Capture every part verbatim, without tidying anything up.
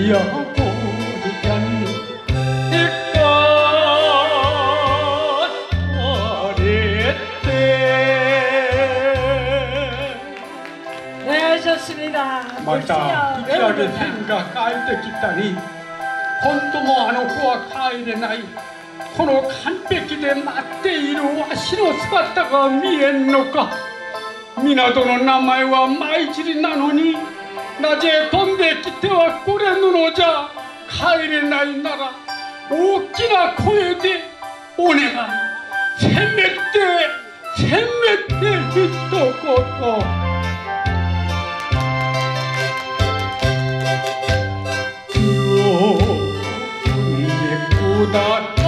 またこちらで天が帰ってきたり、本当もあの子は帰れない、この完璧で待っているわしの姿が見えんのか。港の名前は舞鶴なのに、なぜ飛んできてはこれぬのじゃ。帰れないなら大きな声でお願い、せめてせめて一言。だった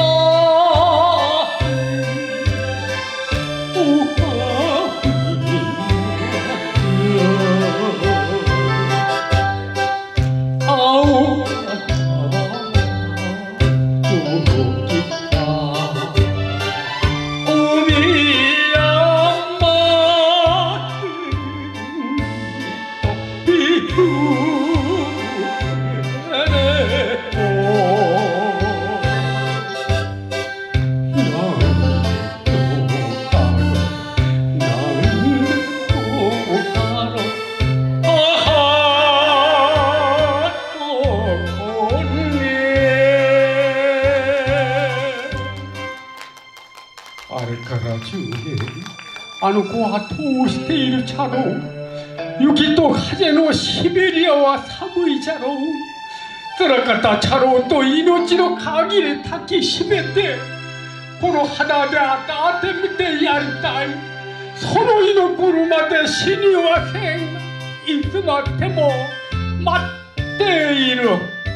あの子は通しているじゃろう。雪と風のシベリアは寒いじゃろう。つらかったじゃろうと命の限り抱きしめて、この肌で温めてやりたい。その日の頃まで死にはせん。いつまでも待っている。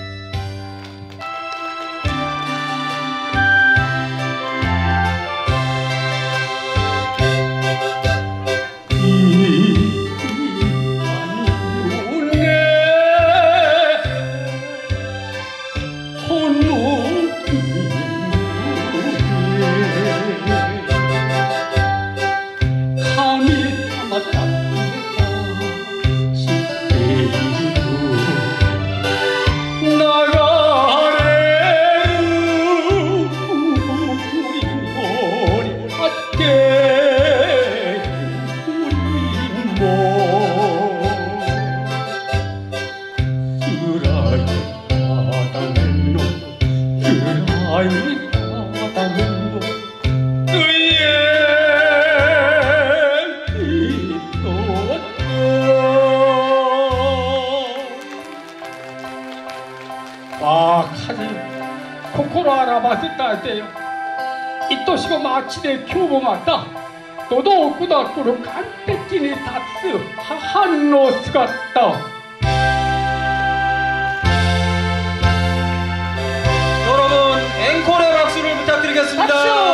愛しも町で今日もまたどどくだくる完璧に立つ母の姿。 여러분 앵콜의 박수를 부탁드리겠습니다.